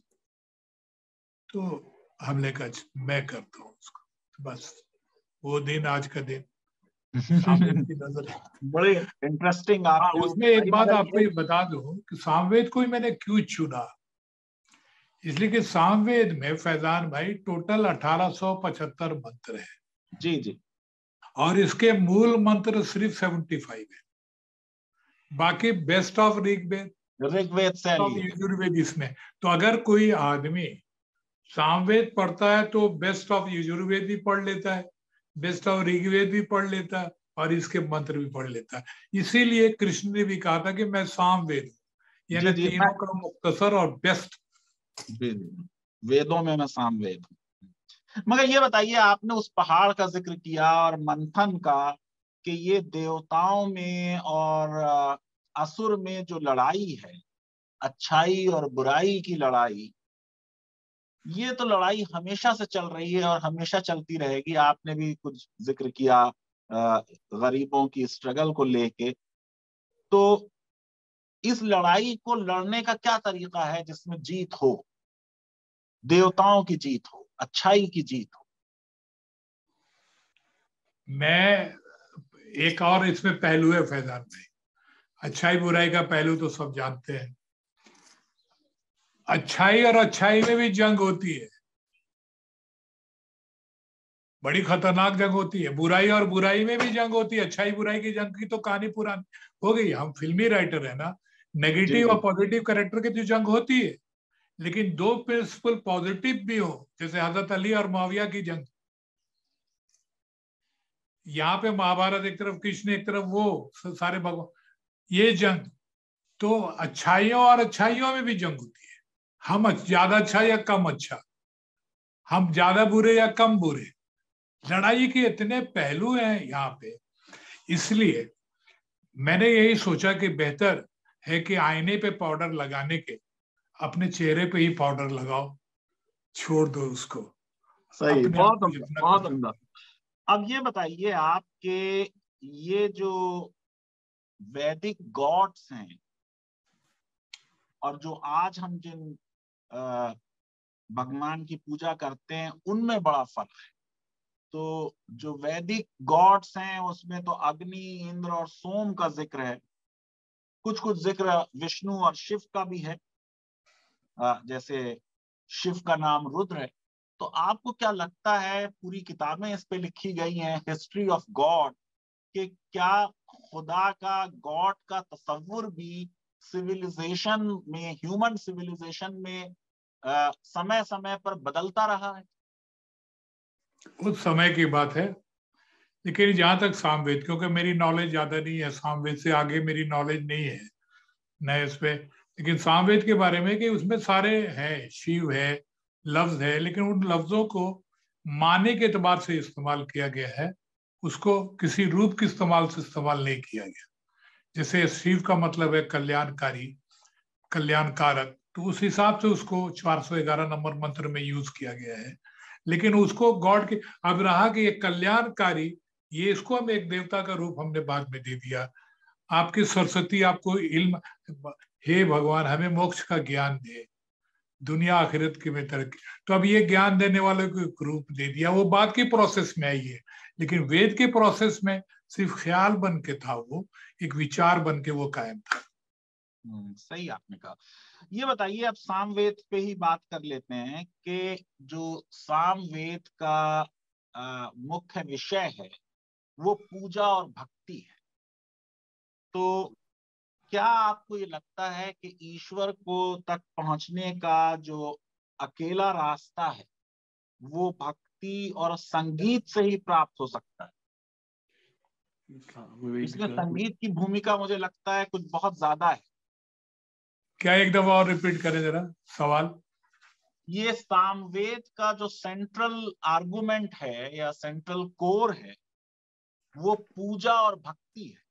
तो हमने कहा मैं करता हूँ उसको। तो बस वो दिन आज का दिन सामवेद की नजर। बड़ी इंटरेस्टिंग हाँ, आपने उसमें एक बताई, बात मगर आपको ये बता दूं कि सामवेद को ही मैंने क्यों चुना। इसलिए कि सामवेद में फैजान भाई टोटल 1875 मंत्र है, जी जी, और इसके मूल मंत्र सिर्फ 75 है। बाकी बेस्ट ऑफ ऋग्वेद, ऋग्वेद से ऑफ लिए। यजुर्वेद इसमें। तो अगर कोई आदमी सामवेद पढ़ता है तो बेस्ट ऑफ यजुर्वेद भी पढ़ लेता है, बेस्ट ऑफ ऋग्वेद भी पढ़ लेता है, और इसके मंत्र भी पढ़ लेता है। इसीलिए कृष्ण ने भी कहा था कि मैं सामवेद हूँ, जी यानी जी, तीनों का मुख्तसर और बेस्ट। जी जी, वेदों में मैं सामवेद हूँ। मगर ये बताइए, आपने उस पहाड़ का जिक्र किया और मंथन का, कि ये देवताओं में और असुर में जो लड़ाई है, अच्छाई और बुराई की लड़ाई, ये तो लड़ाई हमेशा से चल रही है और हमेशा चलती रहेगी। आपने भी कुछ जिक्र किया गरीबों की स्ट्रगल को लेके। तो इस लड़ाई को लड़ने का क्या तरीका है जिसमें जीत हो, देवताओं की जीत हो, अच्छाई की जीत हो? मैं एक और इसमें पहलू है फैजान भाई। अच्छाई बुराई का पहलू तो सब जानते हैं। अच्छाई और अच्छाई में भी जंग होती है। बड़ी खतरनाक जंग होती है। बुराई और बुराई में भी जंग होती है। अच्छाई बुराई की जंग की तो कहानी पुरानी हो गई। हम फिल्मी राइटर है ना, जी नेगेटिव जी। और पॉजिटिव कैरेक्टर की जो जंग होती है, लेकिन दो प्रिंसिपल पॉजिटिव भी हो, जैसे हजरत अली और मुआविया की जंग। यहाँ पे महाभारत एक तरफ, कृष्ण एक तरफ, वो सारे भगवान, ये जंग। तो अच्छाइयों और अच्छाइयों में भी जंग होती है। हम ज्यादा अच्छा या कम अच्छा, हम ज्यादा बुरे या कम बुरे। लड़ाई के इतने पहलू हैं यहाँ पे। इसलिए मैंने यही सोचा कि बेहतर है कि आईने पे पाउडर लगाने के अपने चेहरे पे ही पाउडर लगाओ, छोड़ दो उसको, सही, अपने आप बहुत को उम्दा, जितना कर बहुत सकते। उम्दा। अब ये बताइए आपके, ये जो वैदिक गॉड्स हैं और जो आज हम जिन भगवान की पूजा करते हैं, उनमें बड़ा फर्क है। तो जो वैदिक गॉड्स हैं उसमें तो अग्नि, इंद्र और सोम का जिक्र है। कुछ कुछ जिक्र विष्णु और शिव का भी है, जैसे शिव का नाम रुद्र है। तो आपको क्या लगता है, पूरी किताबें इस पे लिखी गई हैं, हिस्ट्री ऑफ गॉड, कि क्या खुदा का, गॉड का तस्वुर भी सिविलाइजेशन में, ह्यूमन सिविलाइजेशन में समय समय पर बदलता रहा है? उस समय की बात है। लेकिन जहां तक सामवेद, क्योंकि मेरी नॉलेज ज्यादा नहीं है, सामवेद से आगे मेरी नॉलेज नहीं है नए इस पे, लेकिन सामवेद के बारे में कि उसमें सारे हैं, शिव है, लफ्ज है, लेकिन उन लफ्जों को माने के एतबार से इस्तेमाल किया गया है, उसको किसी रूप के इस्तेमाल से इस्तेमाल नहीं किया गया। जैसे शिव का मतलब है कल्याणकारी, कल्याणकारक, तो उस हिसाब से उसको 411 नंबर मंत्र में यूज किया गया है। लेकिन उसको गॉड के, अब रहा कि ये कल्याणकारी, ये इसको हम एक देवता का रूप हमने बाद में दे दिया। आपकी सरस्वती आपको इल्म, हे भगवान हमें मोक्ष का ज्ञान दे, दुनिया आखिरत की में तरक्की, तो अब ये ज्ञान देने वाले को एक रूप दे दिया, वो बाद की प्रोसेस में आई है। लेकिन वेद के प्रोसेस में सिर्फ ख्याल बन के था, वो एक विचार बन के वो कायम था। सही आपने कहा। ये बताइए, अब सामवेद पे ही बात कर लेते हैं कि जो सामवेद का मुख्य विषय है वो पूजा और भक्ति है। तो क्या आपको ये लगता है कि ईश्वर को तक पहुंचने का जो अकेला रास्ता है वो भक्ति और संगीत से ही प्राप्त हो सकता है? इसमें संगीत की भूमिका मुझे लगता है कुछ बहुत ज्यादा है। क्या एक दफा और रिपीट करें जरा सवाल? ये सामवेद का जो सेंट्रल आर्गुमेंट है या सेंट्रल कोर है वो पूजा और भक्ति है।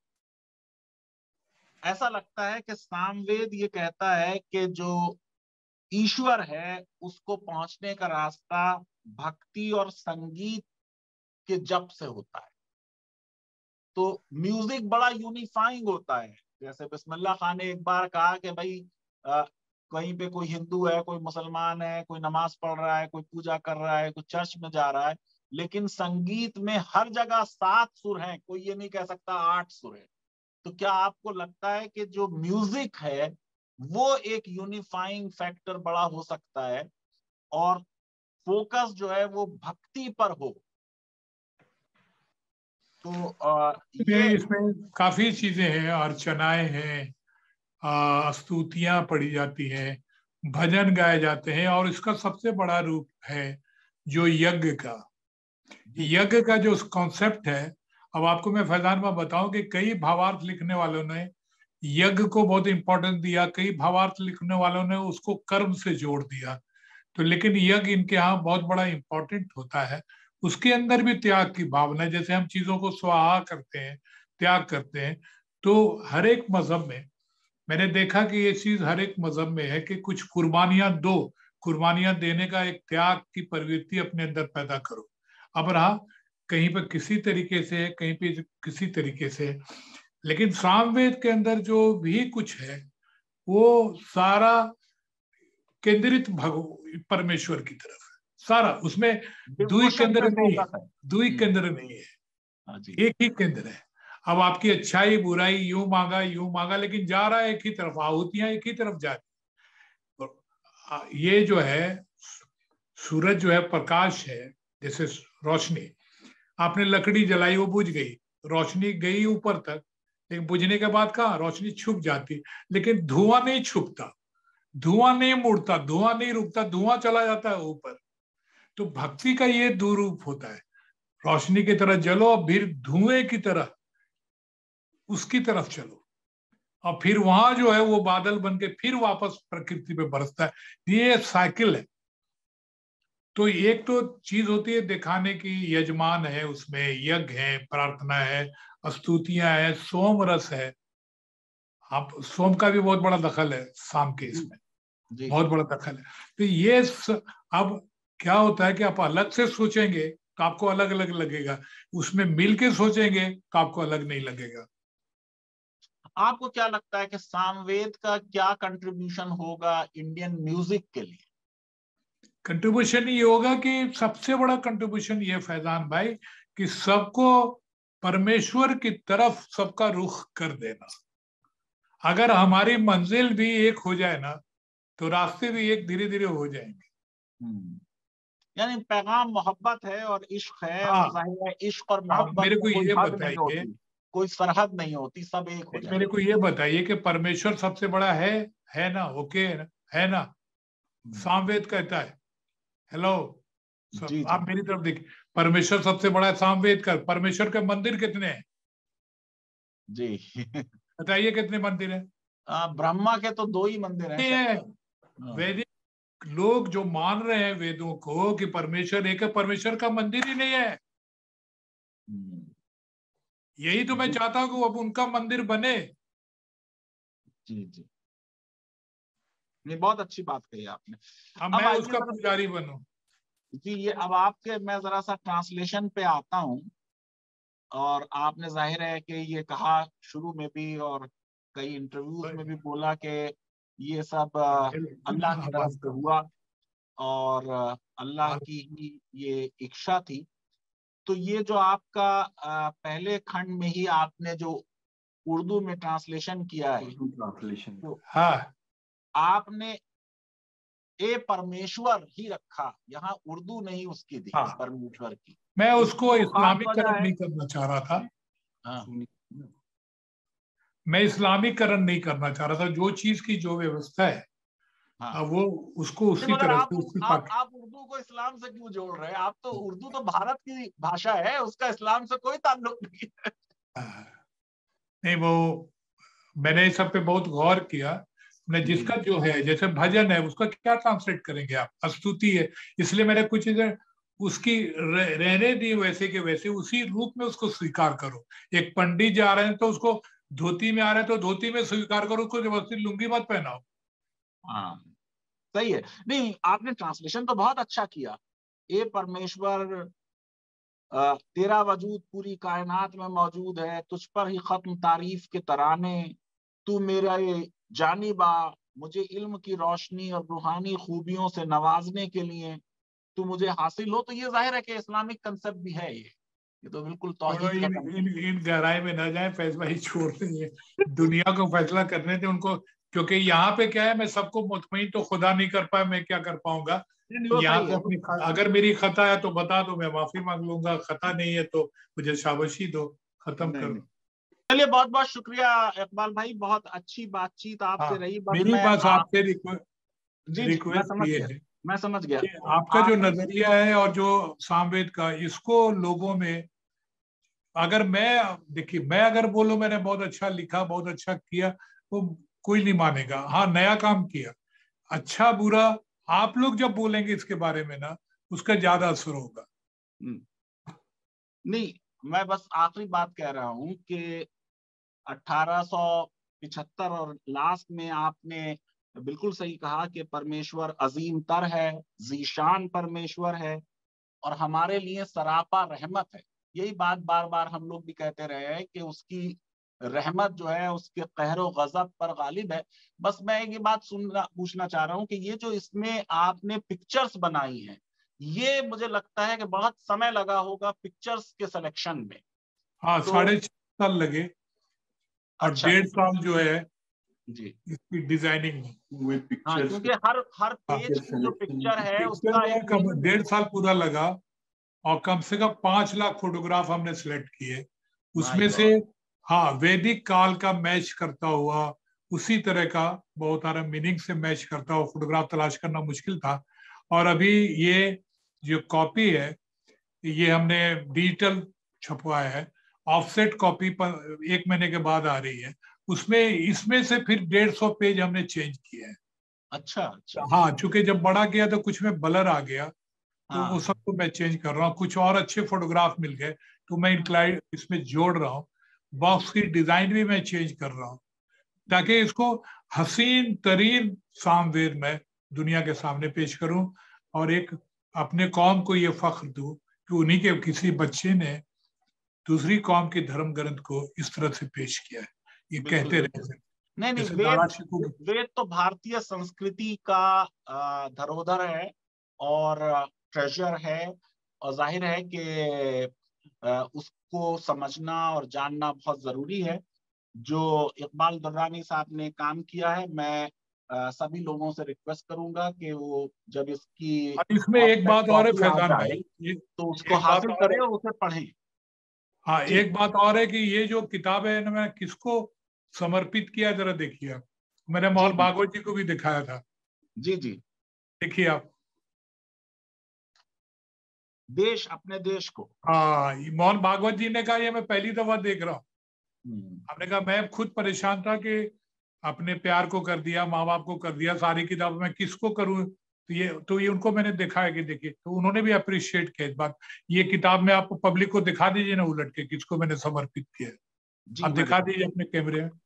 ऐसा लगता है कि सामवेद ये कहता है कि जो ईश्वर है उसको पहुंचने का रास्ता भक्ति और संगीत के जप से होता है। तो म्यूजिक बड़ा यूनिफाइंग होता है। जैसे बिस्मिल्लाह खान ने एक बार कहा कि भाई अ, कहीं पे कोई हिंदू है, कोई मुसलमान है, कोई नमाज पढ़ रहा है, कोई पूजा कर रहा है, कोई चर्च में जा रहा है, लेकिन संगीत में हर जगह 7 सुर हैं, कोई ये नहीं कह सकता 8 सुर है। तो क्या आपको लगता है कि जो म्यूजिक है वो एक यूनिफाइंग फैक्टर बड़ा हो सकता है और फोकस जो है वो भक्ति पर हो? तो ये इसमें काफी चीजें हैं, अर्चनाएं हैं, स्तुतियां पढ़ी जाती हैं, भजन गाए जाते हैं, और इसका सबसे बड़ा रूप है जो यज्ञ का। यज्ञ का जो कॉन्सेप्ट है, अब आपको मैं फैजान में बताऊं कि कई भावार्थ लिखने वालों ने यज्ञ को बहुत इंपॉर्टेंस दिया, कई भावार्थ लिखने वालों ने उसको कर्म से जोड़ दिया। तो लेकिन यज्ञ इनके यहाँ बहुत बड़ा इंपॉर्टेंट होता है। उसके अंदर भी त्याग की भावना है। जैसे हम चीजों को स्वाहा करते हैं, त्याग करते हैं, तो हर एक मजहब में मैंने देखा कि ये चीज हर एक मजहब में है कि कुछ कुर्बानियां दो, कुर्बानियां देने का एक त्याग की प्रवृत्ति अपने अंदर पैदा करो। अब रहा कहीं पर किसी तरीके से, कहीं पे किसी तरीके से, लेकिन सामवेद के अंदर जो भी कुछ है वो सारा केंद्रित परमेश्वर की तरफ है सारा। उसमें दुई डिवोशन केंद्र पे नहीं है, फोकस है। दुई केंद्र नहीं है, हाँ जी। एक ही केंद्र है। अब आपकी अच्छाई बुराई, यूं मांगा, लेकिन जा रहा है एक ही तरफ, आहुतियां एक ही तरफ जा रही। ये जो है सूरज जो है प्रकाश है, जैसे रोशनी, आपने लकड़ी जलाई, वो बुझ गई, रोशनी गई ऊपर तक, लेकिन बुझने के बाद कहाँ रोशनी छुप जाती, लेकिन धुआं नहीं छुपता, धुआं नहीं मुड़ता, धुआं नहीं रुकता, धुआं चला जाता है ऊपर। तो भक्ति का ये दो रूप होता है, रोशनी की तरह जलो और फिर धुएं की तरह उसकी तरफ चलो, और फिर वहां जो है वो बादल बन के फिर वापस प्रकृति पे बरसता है। ये साइकिल है। तो एक तो चीज होती है दिखाने की, यजमान है उसमें, यज्ञ है, प्रार्थना है, स्तुतियां है, सोम रस है। आप सोम का भी बहुत बड़ा दखल है शाम के इसमें, बहुत बड़ा दखल है। तो ये अब क्या होता है कि आप अलग से सोचेंगे तो आपको अलग अलग लगेगा, उसमें मिल के सोचेंगे तो आपको अलग नहीं लगेगा। आपको क्या लगता है कि सामवेद का क्या कंट्रीब्यूशन होगा इंडियन म्यूजिक के लिए? कंट्रीब्यूशन ये होगा कि सबसे बड़ा कंट्रीब्यूशन ये फैजान भाई कि सबको परमेश्वर की तरफ सबका रुख कर देना। अगर हमारी मंजिल भी एक हो जाए ना तो रास्ते भी एक धीरे धीरे हो जाएंगे। यानी पैगाम मोहब्बत है और इश्क है, हाँ। और जाहिर है इश्क और आप मोहब्बत मेरे में को कोई ये हद नहीं बताइए, होती, कोई सरहद नहीं होती, सब एक हो जाए। मेरे को ये बताइए कि परमेश्वर सबसे बड़ा है ना? ओके है ना? सामवेद कहता है, हेलो जी आप मेरी तरफ देखिए, परमेश्वर सबसे बड़ा है सामवेद का। परमेश्वर के मंदिर कितने हैं जी बताइए, कितने मंदिर हैं? ब्रह्मा के तो 2 ही मंदिर हैं शायद। वैदिक लोग जो मान रहे हैं वेदों को कि परमेश्वर एक है, परमेश्वर का मंदिर ही नहीं है। यही तो मैं चाहता हूं कि अब उनका मंदिर बने। जी जी, ये बहुत अच्छी बात कही आपने। अब मैं उसका पुजारी बनूं। जी, ये अब आपके, मैं जरा सा ट्रांसलेशन पे आता हूँ। और आपने जाहिर है कि ये कहा शुरू में भी और कई इंटरव्यूज में भी बोला कि ये सब अल्लाह की तरफ से हुआ और अल्लाह की ही ये इच्छा थी। तो ये जो आपका पहले खंड में ही आपने जो उर्दू में ट्रांसलेशन किया है, तो हाँ, आपने ए परमेश्वर ही रखा, यहाँ उर्दू नहीं उसकी दी, हाँ। परमेश्वर की। मैं उसको तो खास वजह इस्लामीकरण है। नहीं करना चाह रहा था। हाँ। मैं इस्लामीकरण नहीं करना चाह रहा था। जो चीज की जो व्यवस्था है हाँ। वो उसको उसी मगर तरह आप से उसी आप उर्दू को इस्लाम से क्यों जोड़ रहे हैं? आप तो, उर्दू तो भारत की भाषा है, उसका इस्लाम से कोई ताल्लुक नहीं है। नहीं, वो मैंने इस सब पे बहुत गौर किया। मैं जिसका जो है, जैसे भजन है उसका क्या ट्रांसलेट करेंगे आप? स्तुति है, इसलिए मैंने कुछ चीजें उसकी रहने दी वैसे के वैसे, उसी रूप में उसको स्वीकार करो। एक पंडित जा रहे हैं तो उसको धोती में आ रहे हैं तो धोती में स्वीकार करो, उसको जबरदस्ती लुंगी मत पहनाओ। हाँ, सही है। नहीं, आपने ट्रांसलेशन तो बहुत अच्छा किया। ए परमेश्वर, तेरा वजूद पूरी कायनात में मौजूद है, तुझ पर ही खत्म तारीफ के तराने, तू मेरा ये जानिबा, मुझे इल्म की रोशनी और रूहानी खूबियों से नवाजने के लिए तू मुझे हासिल हो। तो ये जाहिर है कि इस्लामिक कंसेप्ट भी है। ये तो बिल्कुल तौहीद का इन गहराई में न जाए, फैसला ही छोड़ देंगे, दुनिया को फैसला करने दे उनको। क्योंकि यहाँ पे क्या है, मैं सबको मुतमईन तो खुदा नहीं कर पाया, मैं क्या कर पाऊंगा? यहाँ पे अपनी, अगर मेरी खता है तो बता दो, मैं माफी मांग लूंगा, खता नहीं है तो मुझे शाबाशी दो, खत्म करो। चलिए, बहुत बहुत शुक्रिया इकबाल भाई, बहुत अच्छी बातचीत आपसे रही। बस मेरी मैं पास आपसे रिक्वेस्ट ये है, मैं समझ गया। आपका जो नजरिया है और जो सामवेद का, इसको लोगों में, अगर मैं, देखिए मैं अगर बोलूं मैंने बहुत अच्छा लिखा, बहुत अच्छा किया, तो कोई नहीं मानेगा। हाँ, नया काम किया, अच्छा बुरा आप लोग जब बोलेंगे इसके बारे में ना, उसका ज्यादा असर होगा। नहीं, मैं बस आखिरी बात कह रहा हूं कि 1875 और लास्ट में आपने बिल्कुल सही कहा कि परमेश्वर अजीम तर है, जीशान परमेश्वर है और हमारे लिए सरापा रहमत है। यही बात बार बार हम लोग भी कहते रहे हैं कि उसकी रहमत जो है उसके कहरो गजब पर गालिब है। बस मैं एक बात पूछना चाह रहा हूं कि ये जो इसमें आपने पिक्चर्स बनाई हैं, ये मुझे लगता है कि बहुत समय लगा होगा पिक्चर्स के सिलेक्शन में। हाँ, तो 6.5 साल लगे और अच्छा, 1.5 साल जो है जी, इसकी डिजाइनिंग में। हाँ, क्योंकि हर पेज की जो पिक्चर है उसका एक 1.5 साल पूरा लगा। और कम से कम 5 लाख फोटोग्राफ हमने सिलेक्ट किए। उसमें से हाँ वैदिक काल का मैच करता हुआ, उसी तरह का बहुत सारा मीनिंग से मैच करता हुआ फोटोग्राफ तलाश करना मुश्किल था। और अभी ये जो कॉपी है ये हमने डिजिटल छपवाया है, ऑफसेट कॉपी पर 1 महीने के बाद आ रही है। उसमें इसमें से फिर 150 पेज हमने चेंज किए हैं। अच्छा अच्छा। हाँ, चूंकि जब बड़ा किया तो कुछ में ब्लर आ गया, तो वो हाँ सबको मैं चेंज कर रहा हूँ। कुछ और अच्छे फोटोग्राफ मिल गए तो मैं इंक्लाइड इसमें जोड़ रहा हूँ। बॉक्स की डिजाइन भी मैं चेंज कर रहा हूँ ताकि इसको हसीन तरीन सामवेद में दुनिया के सामने पेश करूं और एक अपने कौम को ये फख्र दूं कि उन्हीं के किसी बच्चे ने दूसरी कौम के धर्म ग्रंथ को इस तरह से पेश किया है। ये कहते रहे। नहीं नहीं, वेद तो भारतीय संस्कृति का धरोहर है और ट्रेजर है, और जाहिर है कि उसको समझना और जानना बहुत जरूरी है। जो इकबाल दुर्रानी साहब ने काम किया है, मैं सभी लोगों से रिक्वेस्ट करूंगा कि वो जब इसमें एक बात और है फैजान भाई, तो उसको हासिल करें और उसे पढ़ें। हाँ, एक बात और है कि ये जो किताब है मैंने किसको समर्पित किया, जरा देखिए आप। मैंने मोहन भागवत जी को भी दिखाया था। जी जी, देखिए आप, देश, अपने देश को। हाँ, मोहन भागवत जी ने कहा ये मैं पहली दफा देख रहा हूँ। हमने कहा मैं खुद परेशान था कि अपने प्यार को कर दिया, माँ बाप को कर दिया, सारी किताब मैं किसको करूँ। तो ये उनको मैंने देखा है कि देखिए, तो उन्होंने भी अप्रिशिएट किया इस बात। ये किताब में आप पब्लिक को दिखा दीजिए ना उलट के किसको मैंने समर्पित किया। आप दिखा दीजिए अपने कैमरे में।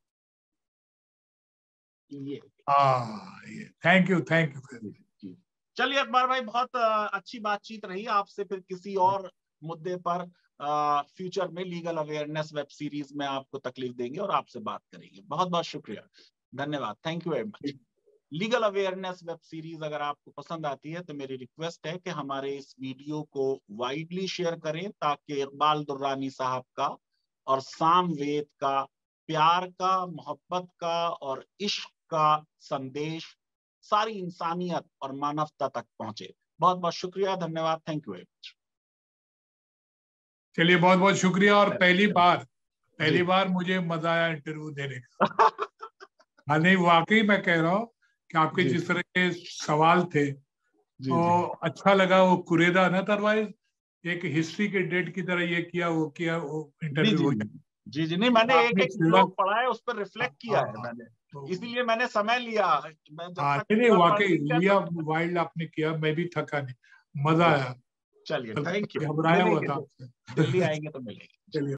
ये थैंक यू चलिए अकबर भाई, बहुत अच्छी बातचीत रही आपसे। फिर किसी और मुद्दे पर फ्यूचर में लीगल अवेयरनेस वेब सीरीज में आपको तकलीफ देंगे और आपसे बात करेंगे। बहुत बहुत शुक्रिया, धन्यवाद, thank you very much. Legal awareness web series अगर आपको पसंद आती है तो मेरी रिक्वेस्ट है कि हमारे इस वीडियो को वाइडली शेयर करें, ताकि इकबाल दुर्रानी साहब का और सामवेद का प्यार का, मोहब्बत का और इश्क का संदेश सारी इंसानियत और मानवता तक पहुंचे। बहुत बहुत शुक्रिया, धन्यवाद, थैंक यू वेरी मच। चलिए, बहुत बहुत शुक्रिया। और पहली बार मुझे मजा आया इंटरव्यू देने का। हाँ, नहीं, वाकई मैं कह रहा हूँ कि आपके जिस तरह के सवाल थे तो अच्छा लगा। वो कुरेदा न, अदरवाइज एक हिस्ट्री के डेट की तरह ये किया वो इंटरव्यू हो जाए। जी, नहीं, मैंने एक श्लोक पढ़ा है, उस पर रिफ्लेक्ट किया है मैंने, इसीलिए मैंने समय लिया। नहीं, वाकई लिया, वाइल्ड आपने किया, मैं भी थका नहीं, मजा आया। चलिए, थैंक यू। घबराया हुआ था। दिल्ली आएंगे तो मिलेंगे।